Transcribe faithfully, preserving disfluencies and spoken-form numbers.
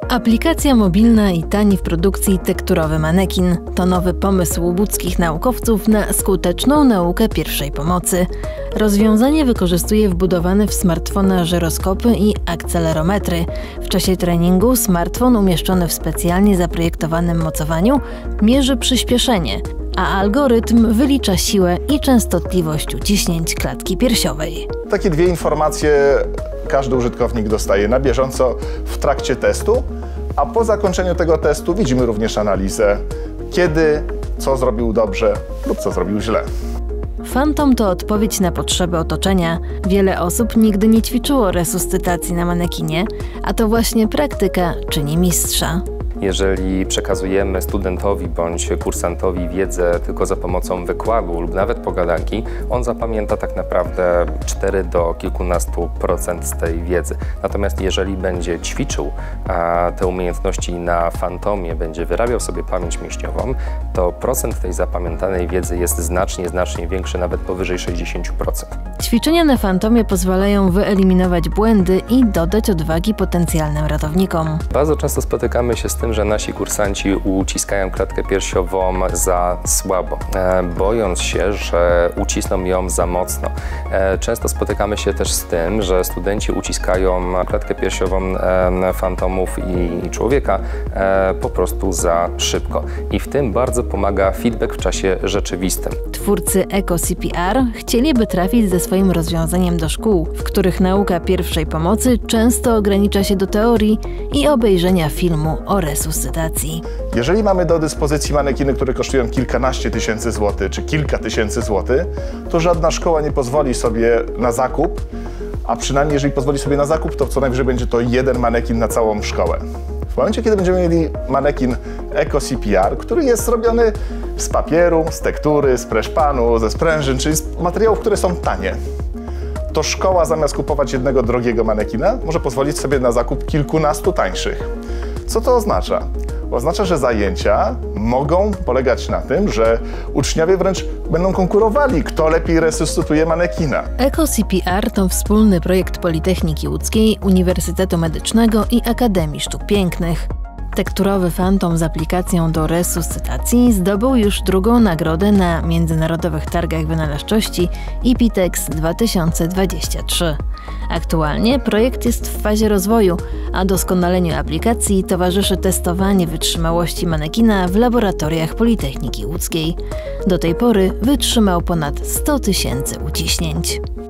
Aplikacja mobilna i tani w produkcji tekturowy manekin to nowy pomysł łódzkich naukowców na skuteczną naukę pierwszej pomocy. Rozwiązanie wykorzystuje wbudowane w smartfona żyroskopy i akcelerometry. W czasie treningu smartfon umieszczony w specjalnie zaprojektowanym mocowaniu mierzy przyspieszenie, a algorytm wylicza siłę i częstotliwość uciśnięć klatki piersiowej. Takie dwie informacje każdy użytkownik dostaje na bieżąco w trakcie testu, a po zakończeniu tego testu widzimy również analizę, kiedy, co zrobił dobrze lub co zrobił źle. Phantom to odpowiedź na potrzeby otoczenia. Wiele osób nigdy nie ćwiczyło resuscytacji na manekinie, a to właśnie praktyka czyni mistrza. Jeżeli przekazujemy studentowi bądź kursantowi wiedzę tylko za pomocą wykładu lub nawet pogadanki, on zapamięta tak naprawdę cztery do kilkunastu procent z tej wiedzy. Natomiast jeżeli będzie ćwiczył a te umiejętności na Phantomie, będzie wyrabiał sobie pamięć mięśniową, to procent tej zapamiętanej wiedzy jest znacznie, znacznie większy, nawet powyżej sześćdziesięciu procent. Ćwiczenia na Phantomie pozwalają wyeliminować błędy i dodać odwagi potencjalnym ratownikom. Bardzo często spotykamy się z tym, że nasi kursanci uciskają klatkę piersiową za słabo, bojąc się, że ucisną ją za mocno. Często spotykamy się też z tym, że studenci uciskają klatkę piersiową Phantomów i człowieka po prostu za szybko. I w tym bardzo pomaga feedback w czasie rzeczywistym. Twórcy Eco C P R chcieliby trafić ze swoim rozwiązaniem do szkół, w których nauka pierwszej pomocy często ogranicza się do teorii i obejrzenia filmu o resuscytacji. Jeżeli mamy do dyspozycji manekiny, które kosztują kilkanaście tysięcy złotych czy kilka tysięcy złotych, to żadna szkoła nie pozwoli sobie na zakup, a przynajmniej jeżeli pozwoli sobie na zakup, to co najwyżej będzie to jeden manekin na całą szkołę. W momencie, kiedy będziemy mieli manekin Eco C P R, który jest zrobiony z papieru, z tektury, z preszpanu, ze sprężyn, czyli z materiałów, które są tanie, to szkoła zamiast kupować jednego drogiego manekina, może pozwolić sobie na zakup kilkunastu tańszych. Co to oznacza? Oznacza, że zajęcia mogą polegać na tym, że uczniowie wręcz będą konkurowali, kto lepiej resuscytuje manekina. Eco C P R to wspólny projekt Politechniki Łódzkiej, Uniwersytetu Medycznego i Akademii Sztuk Pięknych. Tekturowy Phantom z aplikacją do resuscytacji zdobył już drugą nagrodę na Międzynarodowych Targach Wynalazczości IPITEX dwa tysiące dwudziesty trzeci. Aktualnie projekt jest w fazie rozwoju, a doskonaleniu aplikacji towarzyszy testowanie wytrzymałości manekina w laboratoriach Politechniki Łódzkiej. Do tej pory wytrzymał ponad sto tysięcy uciśnięć.